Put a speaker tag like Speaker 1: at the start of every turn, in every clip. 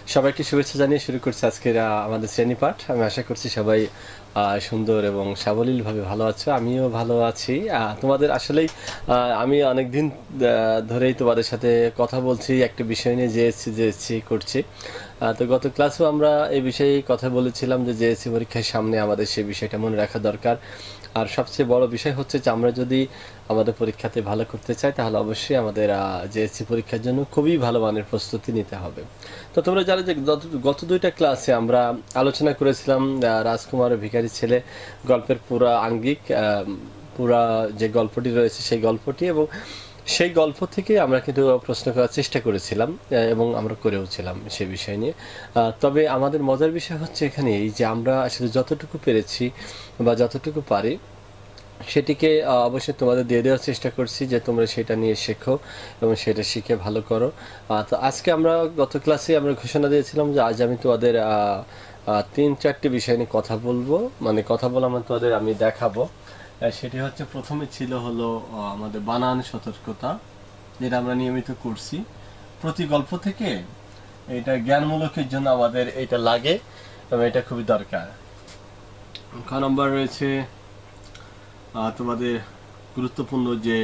Speaker 1: সবাইকে শুভেচ্ছা জানিয়ে শুরু করছি আজকের আমাদের শ্রেণী পাঠ। আমি আশা করছি সবাই সুন্দর এবং সাবলীলভাবে ভালো আছো। আমিও ভালো আছি। তোমাদের আসলেই আমি অনেকদিন ধরেই তোমাদের সাথে কথা বলছি একটা বিষয় নিয়ে, জেএসসি করছি। তো গত ক্লাসেও আমরা এই বিষয়ে কথা বলেছিলাম যে জেএসসি পরীক্ষার সামনে আমাদের সেই বিষয়টা মনে রাখা দরকার। আর সবচেয়ে বড় বিষয় হচ্ছে যে আমরা যদি আমাদের পরীক্ষাতে ভালো করতে চাই তাহলে অবশ্যই আমাদের জেএসসি পরীক্ষার জন্য খুবই ভালো মানের প্রস্তুতি নিতে হবে। তো তোমরা জানো যে গত দুইটা ক্লাসে আমরা আলোচনা করেছিলাম রাজকুমার ভিখারি ছেলে গল্পের পুরা আঙ্গিক, পুরা যে গল্পটি রয়েছে সেই গল্পটি, এবং সেই গল্প থেকে আমরা কিন্তু প্রশ্ন করার চেষ্টা করেছিলাম এবং আমরা করেওছিলাম সেই বিষয় নিয়ে। তবে আমাদের মজার বিষয় হচ্ছে এখানে এই যে আমরা আসলে যতটুকু পেরেছি বা যতটুকু পারি সেটিকে অবশ্যই তোমাদের দিয়ে দেওয়ার চেষ্টা করছি যে তোমরা সেটা নিয়ে শেখো এবং সেটা শিখে ভালো করো। তো আজকে আমরা গত ক্লাসে আমরা ঘোষণা দিয়েছিলাম যে আজ আমি তোমাদের 3-4টি বিষয় নিয়ে কথা বলবো, মানে কথা বলা মানে তোমাদের আমি দেখাবো। সেটি হচ্ছে প্রথমে ছিল হলো আমাদের বানান সতর্কতা, যেটা আমরা নিয়মিত করছি প্রতি গল্প থেকে। এটা জ্ঞানমূলকের জন্য আমাদের এটা লাগে এবং এটা খুবই দরকার। ক নম্বর রয়েছে তোমাদের গুরুত্বপূর্ণ যে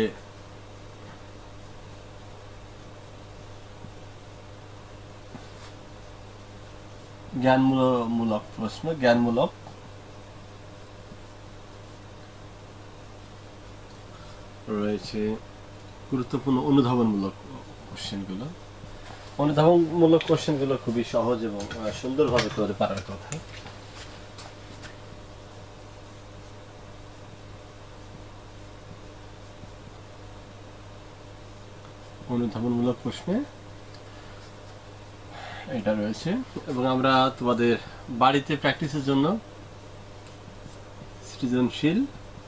Speaker 1: জ্ঞানমূলক প্রশ্ন, জ্ঞানমূলক রয়েছে গুরুত্বপূর্ণ অনুধাবনমূলক কোশ্চেনগুলো। অনুধাবনমূলক কোশ্চেনগুলো খুবই সহজ এবং সুন্দরভাবে তোমাদের পারার কথা। অনুধাবনমূলক প্রশ্নে এটা রয়েছে, এবং আমরা তোমাদের বাড়িতে প্র্যাকটিসের জন্য সৃজনশীল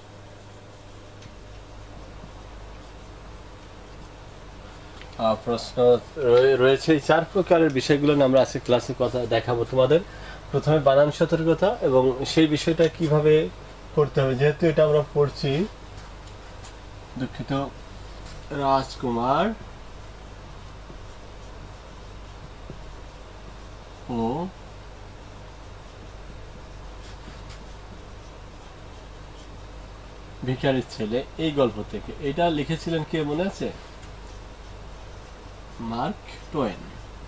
Speaker 1: প্রশ্ন রয়েছে। এই 4 প্রকারের বিষয়গুলো নিয়ে আমরা আজকে ক্লাসে কথা দেখাবো তোমাদের। প্রথমে বানান সতর্কতা এবং সেই বিষয়টা কিভাবে করতে হবে, যেহেতু এটা আমরা পড়ছি দুঃখিত রাজকুমার ও ভিখারির ছেলে এই গল্প থেকে। এটা লিখেছিলেন কে মনে আছে? Mark Twain.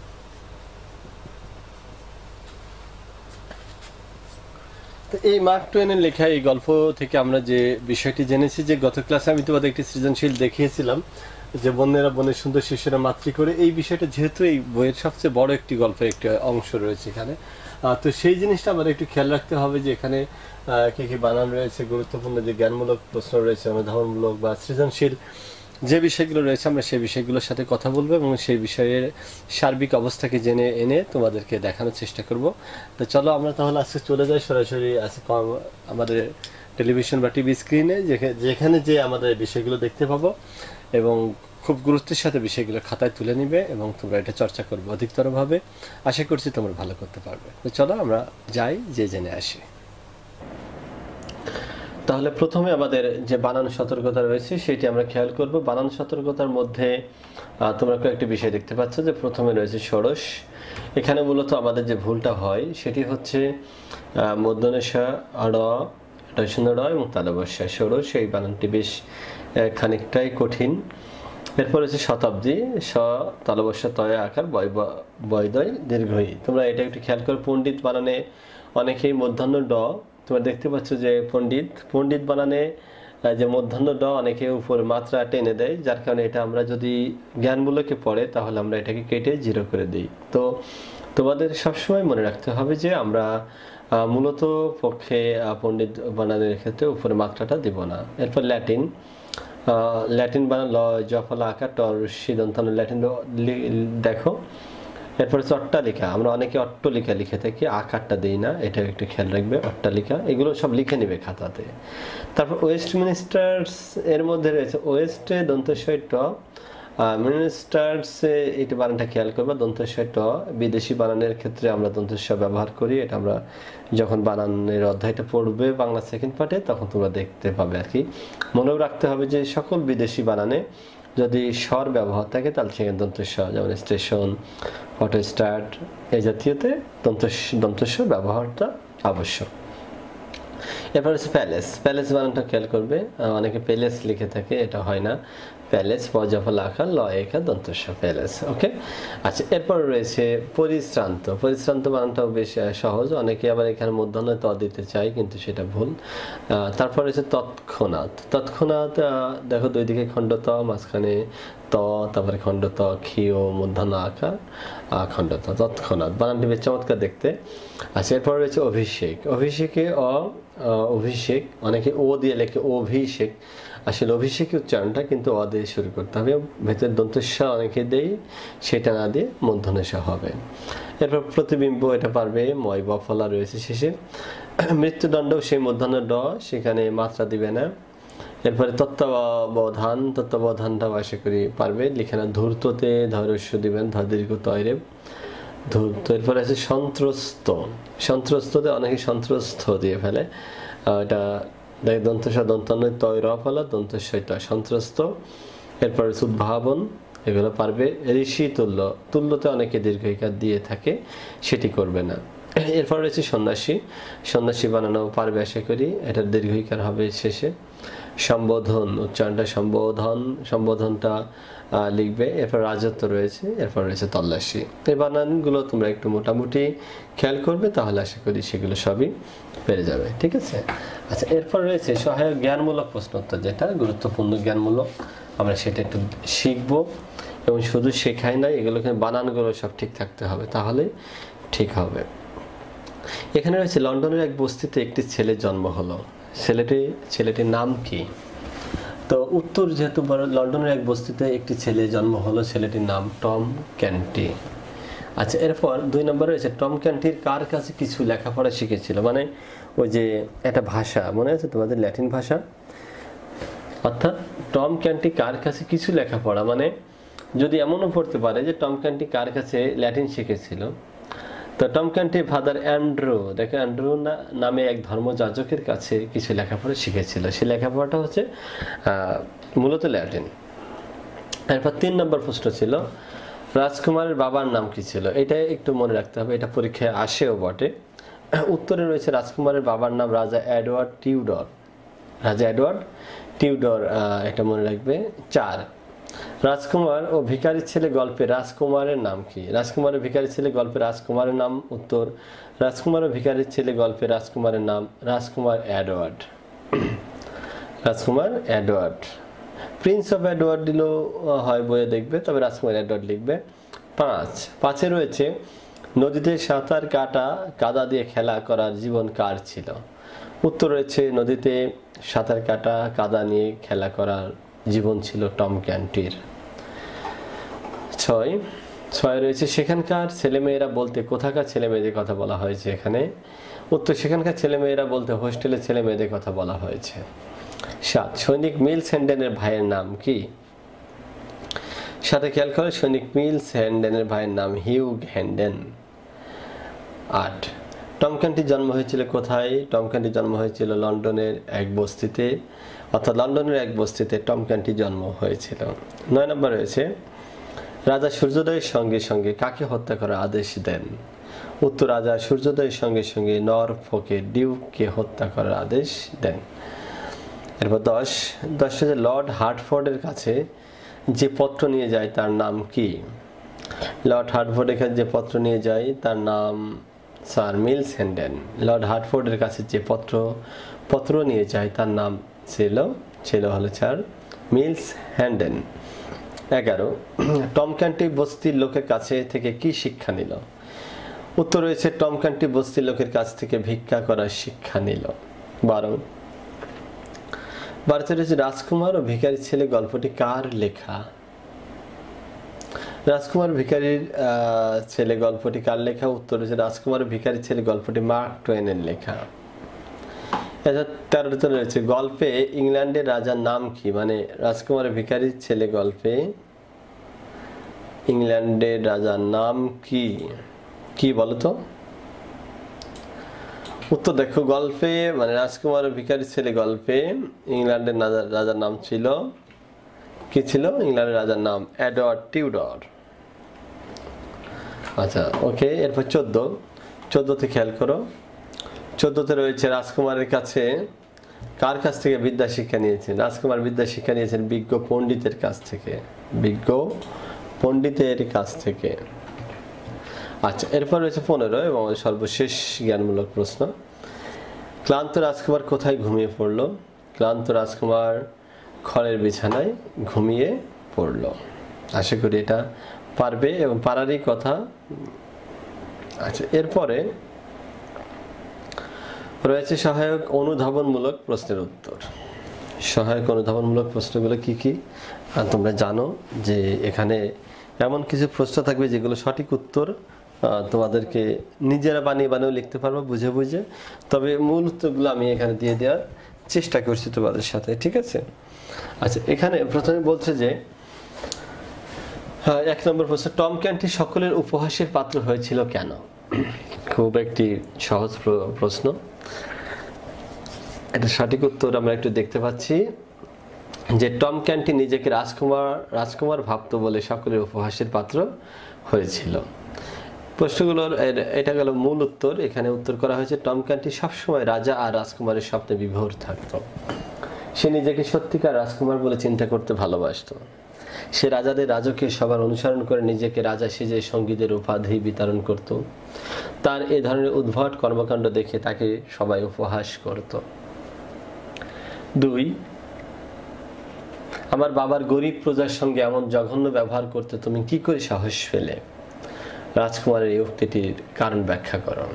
Speaker 1: তো এই মার্ক টোয়েনের লেখা এই গল্প থেকে আমরা যে বিষয়টি জেনেছি, যে গত ক্লাসে আমি তোমাদের একটি সৃজনশীল দেখিয়েছিলাম যে বন্যেরা বনের সুন্দর শিশুরা মাতৃ করে, এই বিষয়টা যেহেতু এই বইয়ের সবচেয়ে বড় একটি গল্পের একটি অংশ রয়েছে এখানে, তো সেই জিনিসটা আমাদের একটু খেয়াল রাখতে হবে যে এখানে কী কী বানান রয়েছে, গুরুত্বপূর্ণ যে জ্ঞানমূলক প্রশ্ন রয়েছে, অনুধাবনমূলক বা সৃজনশীল যে বিষয়গুলো রয়েছে, আমরা সেই বিষয়গুলোর সাথে কথা বলবো এবং সেই বিষয়ের সার্বিক অবস্থাকে জেনে এনে তোমাদেরকে দেখানোর চেষ্টা করব। তো চলো আমরা তাহলে আজকে চলে যাই সরাসরি আজকে আমাদের টেলিভিশন বা টিভি স্ক্রিনে, যেখানে যে আমাদের বিষয়গুলো দেখতে পাবো এবং খুব গুরুত্বের সাথে বিষয়গুলো খাতায় তুলে নিবে এবং তোমরা এটা চর্চা করবে অধিকতরভাবে। আশা করছি তোমরা ভালো করতে পারবে। তো চলো আমরা যাই, যে জেনে আসি। তাহলে প্রথমে আমাদের যে বানান সতর্কতা রয়েছে সেটি আমরা খেয়াল করব। বানান সতর্কতার মধ্যে তোমরা কয়েকটি বিষয় দেখতে পাচ্ছ, যে প্রথমে রয়েছে ষোড়শ। এখানে মূলত আমাদের যে ভুলটা হয় সেটি হচ্ছে মধ্যনেশা র, শূন্য র এবং তালবস্যা ষোড়শ, এই বানানটি বেশ খানিকটাই কঠিন। এরপর হচ্ছে শতাব্দী, স তালবস্যা তয় আকার বয়দয় দীর্ঘই। তোমরা এটা একটু খেয়াল করো। পণ্ডিত বানানে অনেকেই মধ্যাহ্ন ড, তোমরা দেখতে পাচ্ছ যে পণ্ডিত বানানে যে মধ্যাহ্ন ড অনেকে উপরে মাত্রা টেনে দেয়, যার কারণে এটা আমরা যদি জ্ঞানমূলকে পড়ে তাহলে আমরা এটাকে কেটে 0 করে দিই। তো তোমাদের সবসময় মনে রাখতে হবে যে আমরা মূলত পক্ষে পণ্ডিত বানানের ক্ষেত্রে উপরে মাত্রাটা দেব না। এরপর ল্যাটিন বানান ল জফলা আকার টর সিদন্তান ল্যাটিন দেখো। এরপর হচ্ছে অট্টালিকা, আমরা অনেকে অট্টলিকা লিখে থাকি, আকারটা দিই না, এটা একটু খেয়াল রাখবে। অট্টালিকা এগুলো সব লিখে নেবে খাতাতে। তারপর ওয়েস্টমিনিস্টার্স, এর মধ্যে রয়েছে ওয়েস্টে দন্তস্বয় ট, মিনিস্টার্সে এইটা বানানটা খেয়াল করবা, দন্তস্বয় ট। বিদেশি বানানের ক্ষেত্রে আমরা দন্তস্ব ব্যবহার করি, এটা আমরা যখন বানানের অধ্যায়টা পড়বে বাংলা সেকেন্ড পার্টে তখন তোমরা দেখতে পাবে আর কি। মনেও রাখতে হবে যে সকল বিদেশি বানানে যদি স্বর ব্যবহার থাকে তাহলে সেখানে দন্তস্ব, যেমন স্টেশন, অটো স্টার্ট, এই জাতীয়তে দন্তস্ব ব্যবহারটা আবশ্যক। এরপর হচ্ছে প্যালেস। প্যালেস বানানটা খেয়াল করবে, অনেকে প্যালেস লিখে থাকে, এটা হয় না, প্যালেস পর্যাফল আকার ল একা দন্তস্ব, প্যালেস। ওকে, আচ্ছা এরপর রয়েছে পরিশ্রান্ত। পরিশ্রান্ত বানানটাও বেশ সহজ, অনেকে আবার এখানে মূর্ধন্য ত দিতে চায় কিন্তু সেটা ভুল। তারপর রয়েছে তৎক্ষণাৎ। তৎক্ষণাৎ দেখো দুই দিকে খণ্ড ত, মাঝখানে ত, তারপরে খণ্ড ত, ক্ষীয় মূর্ধন্য আকার খণ্ড ত, তৎক্ষণাৎ বানানটি বেশ চমৎকার দেখতে। আচ্ছা এরপর রয়েছে অভিষেক। অভিষেকে অভিষেক, অনেকে ও দিয়ে লেখে অভিষেক, আসলে অভিষেকের উচ্চারণটা কিন্তু অ দিয়ে শুরু করতে হবে, ভেতর দন্তস্ব অনেকে দেই, সেটা না দিয়ে মূর্ধন্য স হবে। এরপর প্রতিবিম্ব, এটা পারবে, ময় বফলা রয়েছে শেষে। মৃত্যুদণ্ডও সেই মূর্ধন্য ড, সেখানে মাত্রা দিবে না। এরপরে তত্ত্বাবধান, তত্ত্বাবধানটাও আশা করি পারবে, লিখে না। ধূর্ততে ধৈর্য দিবেন, দীর্ঘ তৈরে ধূর্ত। এরপরে আছে সন্ত্রস্ত। সন্ত্রস্ততে অনেকে সন্ত্রস্ত দিয়ে ফেলে, এটা দন্তস্ব দন্তান্ন তয় র ফলা দন্তস্ব সন্ত্রস্ত। এরপরে হচ্ছে উদ্ভাবন, এগুলো পারবে। ঋষি তুল্য, তুল্যতে অনেকে দীর্ঘইকার দিয়ে থাকে, সেটি করবে না। এরপর রয়েছে সন্ন্যাসী। সন্ন্যাসী বানানো পারবে আশা করি, এটার দীর্ঘইকার হবে শেষে। সম্বোধন, উচ্চারণটা সম্বোধন, সম্বোধনটা লিখবে। এরপর রাজত্ব রয়েছে, এরপর রয়েছে তল্লাশি। এই বানানগুলো তোমরা একটু মোটামুটি খেয়াল করবে, তাহলে আশা করি সেগুলো সবই পেরে যাবে, ঠিক আছে। আচ্ছা এরপর রয়েছে সহায়ক জ্ঞানমূলক প্রশ্নোত্তর, যেটা গুরুত্বপূর্ণ জ্ঞানমূলক, আমরা সেটা একটু শিখবো। এবং শুধু শেখাই না, এগুলোকে বানানগুলো সব ঠিক থাকতে হবে, তাহলে ঠিক হবে। এখানে রয়েছে লন্ডনের এক বস্তিতে একটি ছেলের জন্ম হলো, ছেলেটির নাম কি? তো উত্তর যেহেতু লন্ডনের এক বস্তিতে একটি ছেলে জন্ম হলো, ছেলেটির নাম টম ক্যান্টি। আচ্ছা এরপর 2 নম্বর রয়েছে টম ক্যান্টির কার কাছে কিছু লেখাপড়া শিখেছিল, মানে ওই যে একটা ভাষা মনে আছে তোমাদের, ল্যাটিন ভাষা, অর্থাৎ টম ক্যান্টি কার কাছে কিছু লেখাপড়া, মানে যদি এমনও পড়তে পারে যে টম ক্যান্টি কার কাছে ল্যাটিন শিখেছিল। তো টম ক্যান্টি ফাদার অ্যান্ড্রু, দেখো অ্যান্ড্রু নামে এক ধর্মযাজকের কাছে কিছু লেখাপড়া শিখেছিল, সেই লেখাপড়াটা হচ্ছে মূলত ল্যাটিন। এরপর 3 নম্বর প্রশ্ন ছিল রাজকুমারের বাবার নাম কি ছিল, এটা একটু মনে রাখতে হবে, এটা পরীক্ষায় আসেও বটে। উত্তরে রয়েছে রাজকুমারের বাবার নাম রাজা এডওয়ার্ড টিউডর, রাজা এডওয়ার্ড টিউডর, এটা মনে রাখবে। 4 রাজকুমার ও ভিখারির ছেলে গল্পে রাজকুমারের নাম কি? রাজকুমার ও ভিখারির ছেলে গল্পে রাজকুমারের নাম, উত্তর রাজকুমার ও ভিখারির ছেলে গল্পে রাজকুমারের নাম রাজকুমার এডওয়ার্ড, রাজকুমার এডওয়ার্ড। প্রিন্স অফ এডওয়ার্ড দিলেও হয়, বইয়ে দেখবে, তবে রাজকুমার এডওয়ার্ড লিখবে। 5 রয়েছে নদীতে সাঁতার কাটা কাদা দিয়ে খেলা করার জীবন কার ছিল? উত্তর রয়েছে নদীতে সাঁতার কাটা কাদা নিয়ে খেলা করার জীবন ছিল টম ক্যান্টির। 6 রয়েছে সেখানকার ছেলেমেয়েরা বলতে কোথাকার ছেলেমেয়েদের কথা বলা হয়েছে এখানে? উত্তর সেখানকার ছেলেমেয়েরা বলতে হোস্টেলের ছেলেমেয়েদের কথা বলা হয়েছে। 7 সৈনিক মিলস হ্যান্ডেনের ভাইয়ের নাম কি? সাথে খেয়াল করে, সৈনিক মিলস হ্যান্ডেনের ভাইয়ের নাম হিউগ হ্যান্ডেন। 8 টম ক্যান্টির জন্ম হয়েছিল কোথায়? টম ক্যান্টির জন্ম হয়েছিল লন্ডনের এক বস্তিতে, অর্থাৎ লন্ডনের এক বস্তিতে টম ক্যান্টির জন্ম হয়েছিল। 9 নম্বর রয়েছে রাজা সূর্যোদয়ের সঙ্গে সঙ্গে কাকে হত্যা করার আদেশ দেন? উত্তর রাজা সূর্যোদয়ের সঙ্গে সঙ্গে নরফোকের ডিউককে হত্যা করার আদেশ দেন। এরপর 10 হচ্ছে লর্ড হার্টফোর্ডের কাছে যে পত্র নিয়ে যায় তার নাম কি? লর্ড হার্টফোর্ডের কাছে যে পত্র নিয়ে যায় তার নাম স্যার মিলস হ্যান্ডেন। লর্ড হার্টফোর্ডের কাছে যে পত্র নিয়ে যায় তার নাম ছিল হলো sir Miles Hendon. 11 Tom Canty বস্তির লোকের কাছে থেকে কি শিক্ষা নিল? উত্তর রয়েছে টম ক্যান্টি বস্তির লোকের কাছ থেকে ভিক্ষা করার শিক্ষা নিল। 12 রয়েছে রাজকুমার ও ভিখারির ছেলে গল্পটি কার লেখা? রাজকুমার ভিখারির ছেলে গল্পটি কার লেখা? উত্তর হচ্ছে রাজকুমার ভিখারির ছেলে গল্পটি মার্ক টোয়েনের লেখা। 13 রয়েছে গল্পে ইংল্যান্ডের রাজার নাম কি? মানে রাজকুমার ভিখারির ছেলে গল্পে ইংল্যান্ডের রাজার নাম কি? কি বলতো? উত্তর দেখো, গল্পে মানে রাজকুমার ভিখারির ছেলে গল্পে ইংল্যান্ডের রাজার নাম ছিল কি ছিল? ইংল্যান্ডের রাজার নাম এডওয়ার্ড টিউডর। আচ্ছা ওকে, এরপর 14তে খেয়াল করো। 14তে রয়েছে রাজকুমারের কাছে কার কাছ থেকে বিদ্যা শিক্ষা নিয়েছেন? রাজকুমার বিদ্যা শিক্ষা নিয়েছেন বিজ্ঞ পণ্ডিতের কাছ থেকে, বিজ্ঞ পণ্ডিতের কাছ থেকে। আচ্ছা এরপর রয়েছে 15 এবং সর্বশেষ জ্ঞানমূলক প্রশ্ন। ক্লান্ত রাজকুমার কোথায় ঘুমিয়ে পড়ল? ক্লান্ত রাজকুমার খড়ের বিছানায় ঘুমিয়ে পড়ল। আশা করি এটা পারবে এবং পারারই কথা। আচ্ছা এরপরে রয়েছে সহায়ক অনুধাবনমূলক প্রশ্নের উত্তর। সহায়ক অনুধাবনমূলক প্রশ্নগুলো কি কি তোমরা জানো যে এখানে এমন কিছু প্রশ্ন থাকবে যেগুলো সঠিক উত্তর তোমাদেরকে নিজেরা বানিয়ে বানিয়ে লিখতে পারবো বুঝে বুঝে, তবে মূল উত্তরগুলো আমি এখানে দিয়ে দেওয়ার চেষ্টা করছি তোমাদের সাথে, ঠিক আছে? আচ্ছা এখানে প্রথমে বলছে যে 1 নম্বর প্রশ্ন, টম ক্যান্টি সকলের উপহাসের পাত্র হয়েছিল কেন? খুব একটি সহজ প্রশ্ন। এটা সঠিক উত্তর আমরা একটু দেখতে পাচ্ছি যে টম ক্যান্টি নিজেকে রাজকুমার ভাবতো বলে সকলের উপহাসের পাত্র হয়েছিল। প্রশ্নগুলোর এটা গেল মূল উত্তর। এখানে উত্তর করা হয়েছে টম ক্যান্টি সবসময় রাজা আর রাজকুমারের স্বপ্নে বিভোর থাকতো। সে নিজেকে সত্যিকার রাজকুমার বলে চিন্তা করতে ভালোবাসতো। সে রাজাদের রাজকীয় সবার অনুসরণ করে নিজেকে রাজা সেজে সঙ্গীদের উপাধি বিতরণ করত। তার এ ধরনের উদ্ভট কর্মকাণ্ড দেখে তাকে সবাই উপহাস করত। 2, আমার বাবার গরিব প্রজার সঙ্গে এমন জঘন্য ব্যবহার করতে তুমি কি করে সাহস পেলে? রাজকুমারের এই উক্তিটির কারণ ব্যাখ্যা করো।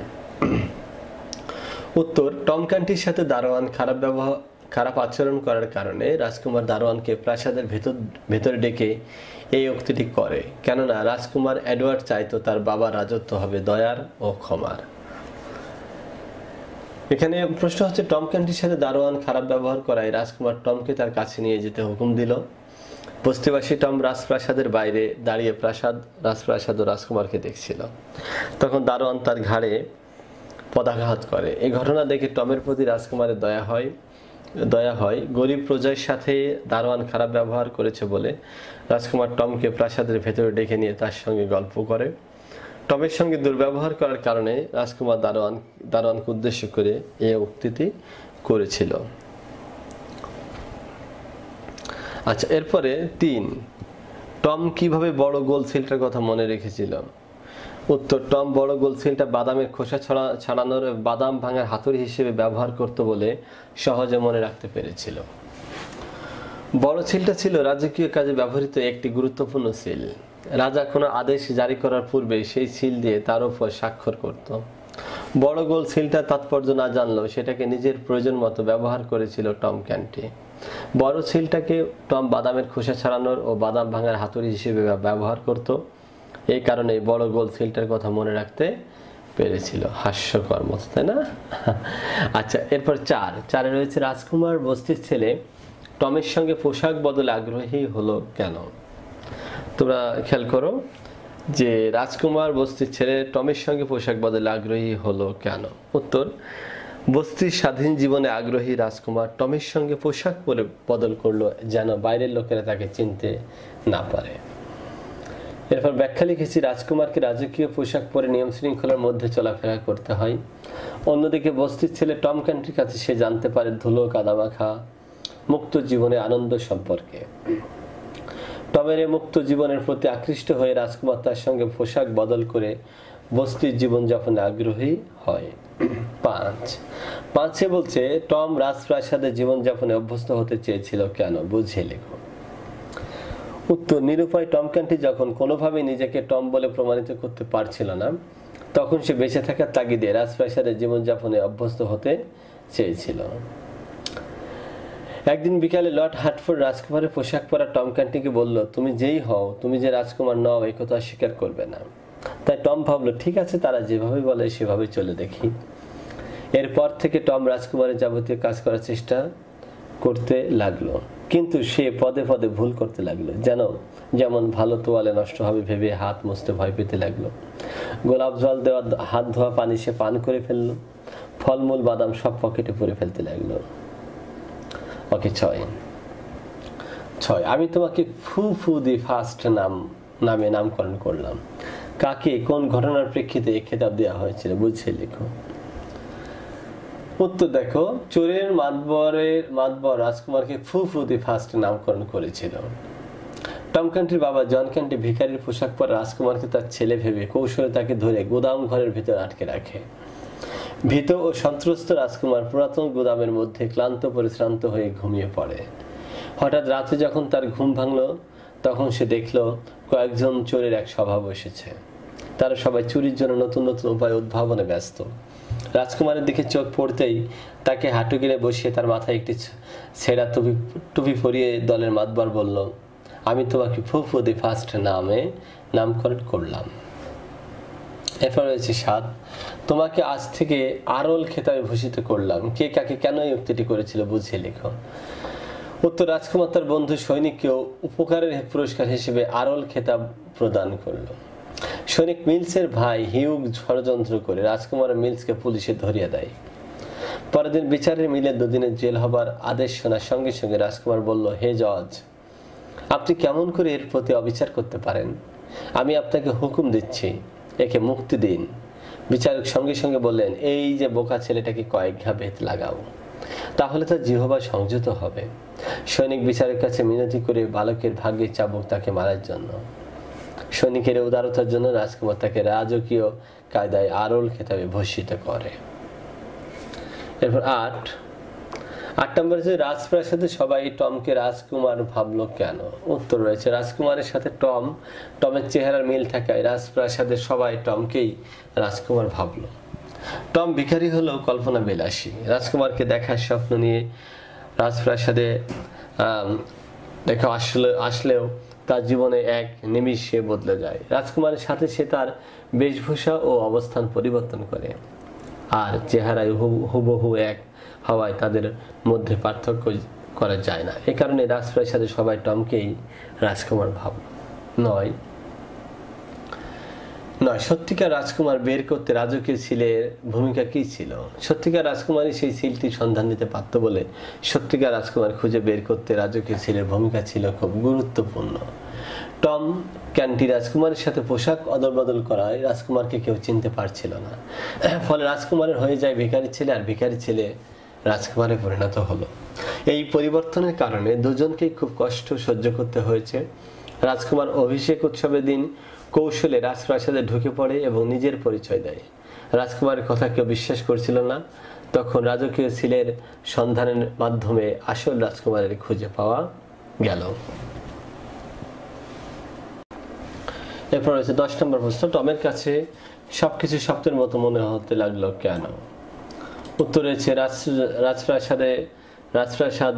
Speaker 1: উত্তর, টম ক্যান্টির সাথে দারোয়ান খারাপ আচরণ করার কারণে রাজকুমার দারোয়ানকে প্রাসাদের ভেতরে ডেকে এই উক্তিটি করে, কেননা রাজকুমার এডওয়ার্ড চাইতো তার বাবার রাজত্ব হবে দয়ার ও ক্ষমার। এখানে প্রশ্ন হচ্ছে টম ক্যান্টির সাথে দারোয়ান খারাপ ব্যবহার করায় রাজকুমার টমকে তার কাছে নিয়ে যেতে হুকুম দিল। বস্তিবাসী টম রাজপ্রাসাদের বাইরে দাঁড়িয়ে রাজপ্রাসাদ ও রাজকুমারকে দেখছিল। তখন দারোয়ান তার ঘাড়ে পদাঘাত করে। এই ঘটনা দেখে টমের প্রতি রাজকুমারের দয়া হয়। গরিব প্রজার সাথে দারোয়ান খারাপ ব্যবহার করেছে বলে রাজকুমার টমকে প্রাসাদের ভেতরে ডেকে নিয়ে তার সঙ্গে গল্প করে। টমের সঙ্গে দুর্ব্যবহার করার কারণে রাজকুমার দারোয়ানকে উদ্দেশ্য করে এই উক্তিটি করেছিল। আচ্ছা এরপরে 3, টম কিভাবে বড় গোল সিলটার কথা মনে রেখেছিল? উত্তর, টম বড় গোল সিলটা বাদামের খোসা ছাড়ানোর বাদাম ভাঙার হাতুড়ি হিসেবে ব্যবহার করত বলে সহজে মনে রাখতে পেরেছিল। বড় সিলটা ছিল রাজকীয় কাজে ব্যবহৃত একটি গুরুত্বপূর্ণ সিল। রাজা কোনো আদেশ জারি করার পূর্বে সেই সিল দিয়ে তার উপর স্বাক্ষর করত। বড় গোল সিলটা তাৎপর্য না জানলেও সেটাকে নিজের প্রয়োজন মতো ব্যবহার করেছিল টম ক্যান্টি। বড় সিলটাকে টম বাদামের খোসা ছাড়ানোর ও বাদাম ভাঙার হাতুড়ি হিসেবে ব্যবহার করত। এই কারণে বড় গোল সিলটার কথা মনে রাখতে পেরেছিল। হাস্যকর মতো, তাই না? আচ্ছা এরপর 4 রয়েছে রাজকুমার বস্তির ছেলে টমের সঙ্গে পোশাক বদলে আগ্রহী হলো কেন? তোমরা খেয়াল করো যে রাজকুমার বস্তির ছেলে টমের সঙ্গে পোশাক বদলে আগ্রহী হলো কেন? উত্তর, বস্তির স্বাধীন জীবনে আগ্রহী রাজকুমার টমের সঙ্গে পোশাক বদল করলো যেন বাইরের লোকেরা তাকে চিনতে না পারে। এরপর ব্যাখ্যা লিখেছি, রাজকুমারকে রাজকীয় পোশাক পরে নিয়ম শৃঙ্খলার মধ্যে চলাফেরা করতে হয়। অন্যদিকে বস্তির ছেলে টম ক্যান্টির কাছে সে জানতে পারে ধুলো কাদামাখা মুক্ত জীবনে আনন্দ সম্পর্কে। টমের মুক্ত জীবনের প্রতি আকৃষ্ট হয়ে রাজকুমার তার সঙ্গে পোশাক বদল করে বস্তির জীবনযাপনে আগ্রহী হয়। 5 বলছে টম রাজপ্রাসাদের জীবনযাপনে অভ্যস্ত হতে চেয়েছিল কেন? বুঝিয়ে লেখো। উত্তর, নিরুপায় টম ক্যান্টি যখন কোনোভাবেই নিজেকে টম বলে প্রমাণিত করতে পারছিল না, তখন সে বেঁচে থাকার তাগিদে রাজপ্রাসাদের জীবনযাপনে অভ্যস্ত হতে চেয়েছিল। একদিন বিকালে লর্ড হার্টফোর্ড রাজকুমারের পোশাক পরা টম ক্যান্টিকে বলল, তুমি যেই হও, তুমি যে রাজকুমার নও এই কথা স্বীকার করবে না। তাই টম ভাবলো, ঠিক আছে, তারা যেভাবে বলে সেভাবে চলে দেখি। এরপর থেকে টম রাজকুমারের যাবতীয় কাজ করার চেষ্টা করতে লাগলো, কিন্তু সে পদে পদে ভুল করতে লাগলো। যেমন ভালো তোয়ালে নষ্ট হবে ভেবে হাত মুছতে ভয় পেতে লাগলো। গোলাপ জল দেওয়া হাত ধোয়া পানি সে পান করে ফেললো। ফলমূল বাদাম সব পকেটে পুরে ফেলতে লাগলো। ওকে 6, 6 আমি তোমাকে ফু ফু দি ফার্স্ট নামে নামকরণ করলাম। কাকে কোন ঘটনার প্রেক্ষিতে এই খেতাব দেওয়া হয়েছিল বুঝে লিখো। উত্তর দেখো, চোরের মাতবর রাজকুমারকে ফু ফু দি ফার্স্ট নামকরণ করেছিল। টম ক্যান্টির বাবা জন ক্যান্টি ভিখারির পোশাক পরা রাজকুমারকে তার ছেলে ভেবে কৌশলে তাকে ধরে গোদাম ঘরের ভিতর আটকে রাখে। ভীত ও সন্ত্রস্ত রাজকুমার পুরাতন গোদামের মধ্যে ক্লান্ত পরিশ্রান্ত হয়ে ঘুমিয়ে পড়ে। হঠাৎ রাতে যখন তার ঘুম ভাঙল, তখন সে দেখল কয়েকজন চোরের এক সভা বসেছে। তারা সবাই চুরির জন্য নতুন নতুন উপায় উদ্ভাবনে ব্যস্ত। রাজকুমারের দিকে চোখ পড়তেই তাকে হাঁটু গেড়ে বসিয়ে তার মাথায় একটি ছেঁড়া টুপি পরিয়ে দলের মাতবার বলল, আমি তোমাকে ফু ফু দি ফার্স্ট নামে নামকরণ করলাম। এরপর রয়েছে 7 তোমাকে আজ থেকে আরল খেতাবে ভূষিত করলাম। কে কাকে কেন এই উক্তিটি করেছিল বুঝিয়ে লেখো। উত্তর, রাজকুমার তার বন্ধু সৈনিককেও উপকারের পুরস্কার হিসেবে আরল খেতাব প্রদান করলো। সৈনিক মিলসের ভাই হিউগ ষড়যন্ত্র করে রাজকুমার মিলসকে পুলিশে ধরিয়ে দেয়। পরের দিন বিচারের মিলে 2 দিনের জেল হবার আদেশ শোনার সঙ্গে সঙ্গে রাজকুমার বলল, হে জজ, আপনি কেমন করে এর প্রতি অবিচার করতে পারেন? আমি আপনাকে হুকুম দিচ্ছি, একে মুক্তি দিন। বিচারক সঙ্গে সঙ্গে বললেন, এই যে বোকা ছেলেটাকে কয়েক ঘা বেত লাগাও, তাহলে তার জিহ্বা সংযত হবে। সৈনিক বিচারকের কাছে মিনতি করে বালকের ভাগ্যে চাবুক তাকে মারার জন্য। সৈনিকের উদারতার জন্য রাজকুমার তাকে রাজকীয় কায়দায় আরল খেতাবে ভূষিত করে। এরপর 8 নম্বর যে রাজপ্রাসাদে সবাই টমকে রাজকুমার ভাবলো কেন। উত্তর রয়েছে, রাজকুমারের সাথে টমের চেহারার মিল থাকায় রাজপ্রাসাদে সবাই টমকেই রাজকুমার ভাবলো। টম ভিখারি হলেও কল্পনা বিলাসী। রাজকুমারকে দেখার স্বপ্ন নিয়ে রাজপ্রাসাদে দেখা আসলেও তার জীবনে এক নিমিষে বদলে যায়। রাজকুমারের সাথে সে তার বেশভূষা ও অবস্থান পরিবর্তন করে, আর চেহারায় হুবহু এক হওয়ায় তাদের মধ্যে পার্থক্য করা যায় না। এ কারণে রাজপ্রাসাদে সবাই টমকেই রাজকুমার ভাবল। 9 সত্যিকার রাজকুমার বের করতে রাজকীয় সিলের ভূমিকা কি ছিল। সত্যিকার রাজকুমারী সেই সিলটির সন্ধান নিতে পারত বলে সত্যিকার রাজকুমার খুঁজে বের করতে রাজকীয় সিলের ভূমিকা ছিল খুব গুরুত্বপূর্ণ। টম ক্যান্টি রাজকুমারের সাথে পোশাক অদলবদল করায় রাজকুমারকে কেউ চিনতে পারছিল না। ফলে রাজকুমারের হয়ে যায় ভিখারি ছেলে, আর ভিখারি ছেলে রাজকুমারে পরিণত হলো। এই পরিবর্তনের কারণে দুজনকেই খুব কষ্ট সহ্য করতে হয়েছে। রাজকুমার অভিষেক উৎসবের দিন কৌশলে রাজপ্রাসাদে ঢুকে পড়ে এবং নিজের পরিচয় দেয়। রাজকুমারের কথা কেউ বিশ্বাস করছিল না। তখন রাজকীয় সিলের সন্ধানের মাধ্যমে আসল রাজকুমারের খুঁজে পাওয়া গেল। এরপর রয়েছে 10 নম্বর প্রশ্ন, টমের কাছে সবকিছু স্বপ্নের মতো মনে হতে লাগলো কেন। উত্তর রয়েছে, রাজপ্রাসাদ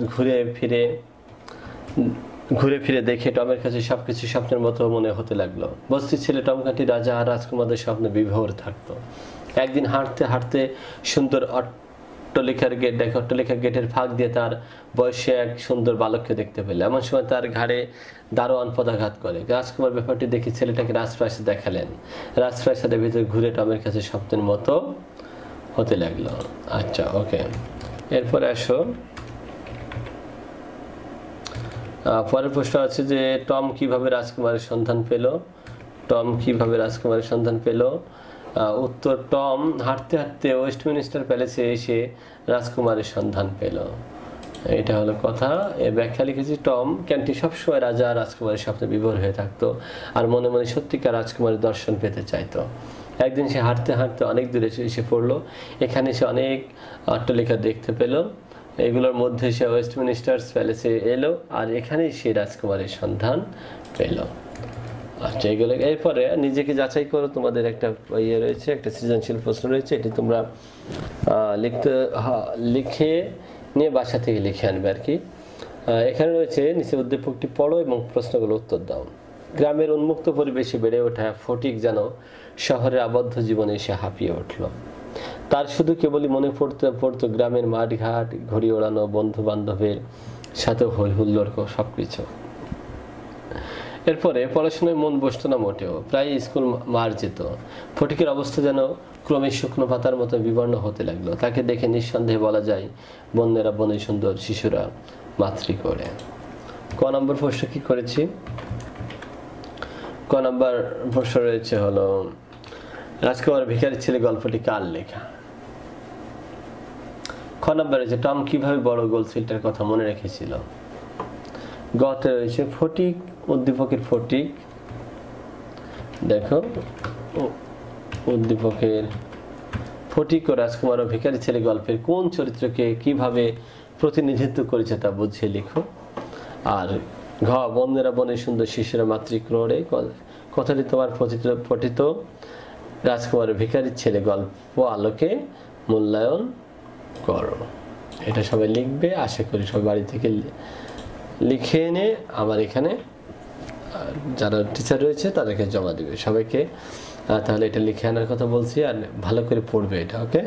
Speaker 1: ঘুরে ফিরে দেখে টমের কাছে সবকিছু স্বপ্নের মতো মনে হতে লাগলো। বস্তির ছেলে টম ক্যান্টি রাজা আর রাজকুমারদের স্বপ্নে বিভোর থাকতো। একদিন হাঁটতে হাঁটতে সুন্দর অট্টালিকার গেটের ফাঁক দিয়ে তার বয়সে এক সুন্দর বালককে দেখতে পেল। এমন সময় তার ঘাড়ে দারোয়ান পদাঘাত করে। রাজকুমার ব্যাপারটি দেখে ছেলেটাকে রাজপ্রাসাদ দেখালেন। রাজপ্রাসাদের ভিতরে ঘুরে টমের কাছে স্বপ্নের মতো হতে লাগলো। আচ্ছা, ওকে। এরপরে আসো, পরের প্রশ্ন আছে যে টম কিভাবে রাজকুমারের সন্ধান পেল। উত্তর, টম হাঁটতে হাঁটতে ওয়েস্টমিনিস্টার প্যালেসে এসে রাজকুমারের সন্ধান পেল। এটা হলো কথা। এর ব্যাখ্যা লিখেছি, টম ক্যান্টি সবসময় রাজা আর রাজকুমারের স্বপ্নে বিভোর হয়ে থাকতো আর মনে মনে সত্যিকার রাজকুমারের দর্শন পেতে চাইতো। একদিন সে হাঁটতে হাঁটতে অনেক দূরে এসে পড়লো। এখানে সে অনেক অট্টালিকা দেখতে পেল। এগুলোর মধ্যে সে ওয়েস্টমিনিস্টার প্যালেসে এলো আর এখানেই সে রাজকুমারের সন্ধান পেল। আচ্ছা, এগুলো এরপরে নিজেকে যাচাই করো। তোমাদের একটা ইয়ে রয়েছে, একটা সৃজনশীল প্রশ্ন রয়েছে। এটি তোমরা লিখে নিয়ে বাসা থেকে লিখে আনবে আর কি। এখানে রয়েছে, নিচে উদ্দীপকটি পড়ো এবং প্রশ্নগুলো উত্তর দাও। গ্রামের উন্মুক্ত পরিবেশে বেড়ে ওঠা ফটিক যেন শহরের আবদ্ধ জীবনে এসে হাঁপিয়ে উঠল। তার শুধু কেবলই মনে পড়তো গ্রামের মাঠঘাট, ঘড়ি ওড়ানো, বন্ধু বান্ধবের সাথে হই হুল্লোড় সবকিছু। এরপরে পড়াশোনায় মন বসতো না মোটেও, প্রায় স্কুল মার যেত। ফটিকের অবস্থা যেন ক্রমে শুকনো পাতার মতো বিবর্ণ হতে লাগলো। তাকে দেখে নিঃসন্দেহে বলা যায় বন্যেরা বনে সুন্দর, শিশুরা মাতৃ করে। ক নম্বর প্রশ্ন কি করেছি? ক নম্বর প্রশ্ন রয়েছে হলো রাজকুমার ভিখারির ছেলে গল্পটি কার লেখা? খ নম্বর রয়েছে টম কিভাবে বড় গোলসিলটার কথা মনে রেখেছিল? গতে রয়েছে ফটিক উদ্দীপকের ফটিক, দেখো উদ্দীপকের ফটিক ও রাজকুমার ও ভিখারির ছেলে গল্পের কোন চরিত্রকে কিভাবে প্রতিনিধিত্ব করেছে তা বুঝিয়ে লিখো। আর ঘ বন্দেরা বনে সুন্দর শিশুরা মাতৃক্রোড়ে কথাটি তোমার পঠিত রাজকুমার ও ভিখারির ছেলে গল্প আলোকে মূল্যায়ন করো। এটা সবাই লিখবে, আশা করি সবাই বাড়ি থেকে লিখে এনে আমার এখানে যারা টিচার রয়েছে তাদেরকে জমা দিবে সবাইকে। তাহলে এটা লিখে আনার কথা বলছি, আর ভালো করে পড়বে এটা। ওকে,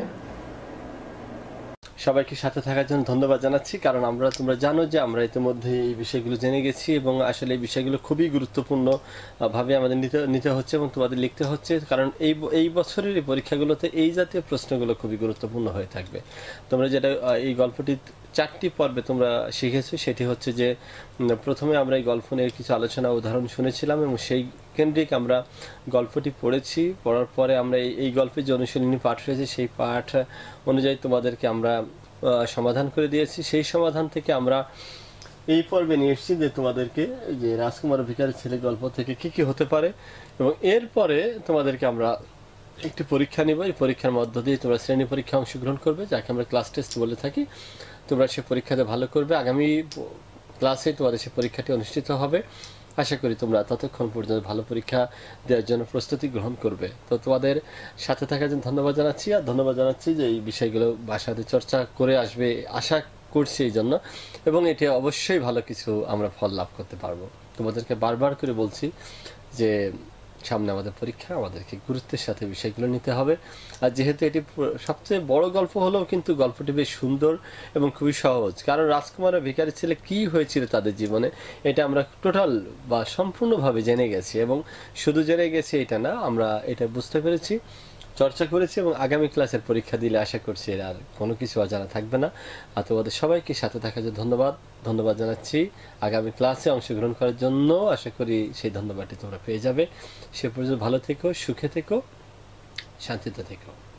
Speaker 1: সবাইকে সাথে থাকার জন্য ধন্যবাদ জানাচ্ছি, কারণ তোমরা জানো যে আমরা ইতিমধ্যে এই বিষয়গুলো জেনে গেছি এবং আসলে এই বিষয়গুলো খুবই গুরুত্বপূর্ণ ভাবে আমাদের নিতে হচ্ছে এবং তোমাদের লিখতে হচ্ছে, কারণ এই বছরের এই পরীক্ষাগুলোতে এই জাতীয় প্রশ্নগুলো খুবই গুরুত্বপূর্ণ হয়ে থাকবে। তোমরা যেটা এই গল্পটি 4টি পর্বে তোমরা শিখেছো, সেটি হচ্ছে যে প্রথমে আমরা এই গল্প নিয়ে কিছু আলোচনা উদাহরণ শুনেছিলাম এবং সেই কেন্দ্রিক আমরা গল্পটি পড়েছি। পড়ার পরে আমরা এই গল্পের যে অনুশীলনী পাঠ রয়েছে সেই পাঠ অনুযায়ী তোমাদেরকে আমরা সমাধান করে দিয়েছি। সেই সমাধান থেকে আমরা এই পর্বে নিয়ে এসেছি যে তোমাদেরকে যে রাজকুমার ভিখারির ছেলে গল্প থেকে কি কি হতে পারে, এবং এরপরে তোমাদেরকে আমরা একটি পরীক্ষা নিব। এই পরীক্ষার মধ্য দিয়ে তোমরা শ্রেণী পরীক্ষা অংশগ্রহণ করবে, যাকে আমরা ক্লাস টেস্ট বলে থাকি। তোমরা সে পরীক্ষাতে ভালো করবে, আগামী ক্লাসে তোমাদের সে পরীক্ষাটি অনুষ্ঠিত হবে। আশা করি তোমরা ততক্ষণ পর্যন্ত ভালো পরীক্ষা দেওয়ার জন্য প্রস্তুতি গ্রহণ করবে। তো তোমাদের সাথে থাকার জন্য ধন্যবাদ জানাচ্ছি, আর ধন্যবাদ জানাচ্ছি যে এই বিষয়গুলো বাসাতে চর্চা করে আসবে আশা করছি এই জন্য, এবং এটা অবশ্যই ভালো কিছু আমরা ফল লাভ করতে পারবো। তোমাদেরকে বারবার করে বলছি যে সামনে আমাদের পরীক্ষা, আমাদেরকে গুরুত্বের সাথে বিষয়গুলো নিতে হবে। আর যেহেতু এটি সবচেয়ে বড় গল্প হলেও কিন্তু গল্পটি বেশ সুন্দর এবং খুবই সহজ, কারণ রাজকুমার আর ভিখারির ছেলে কী হয়েছিল তাদের জীবনে এটা আমরা টোটাল বা সম্পূর্ণভাবে জেনে গেছি, এবং শুধু জেনে গেছি এটা না, আমরা এটা বুঝতে পেরেছি, চর্চা করেছি, এবং আগামী ক্লাসের পরীক্ষা দিলে আশা করছি এর আর কোনো কিছু অজানা থাকবে না। আর তোমাদের সবাইকে সাথে থাকার জন্য ধন্যবাদ জানাচ্ছি। আগামী ক্লাসে অংশগ্রহণ করার জন্য আশা করি সেই ধন্যবাদটি তোমরা পেয়ে যাবে। সে পর্যন্ত ভালো থেকো, সুখে থেকো, শান্তিতে থেকো।